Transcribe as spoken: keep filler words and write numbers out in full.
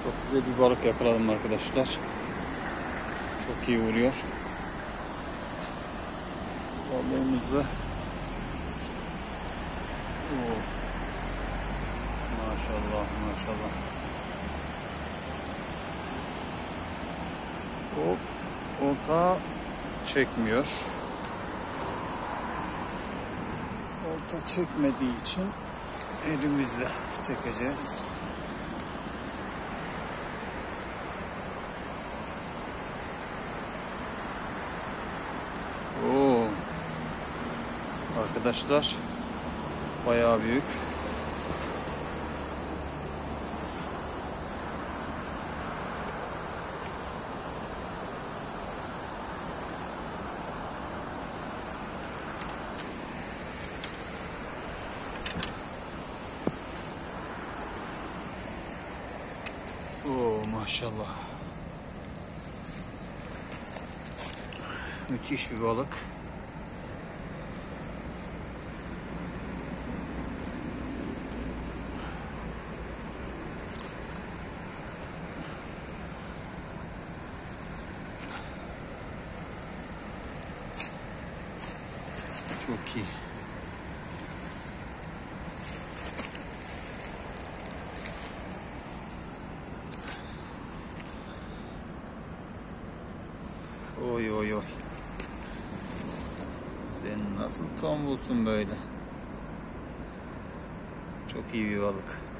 Çok güzel bir balık yakaladım arkadaşlar. Çok iyi vuruyor. Balığımızı Oo. Maşallah maşallah. Hop, olta çekmiyor. Olta çekmediği için elimizle çekeceğiz. Oo. Arkadaşlar bayağı büyük. Oo maşallah. Müthiş bir balık. Çok iyi. Oy oy oy. Sen nasıl tombulsun böyle? Çok iyi bir balık.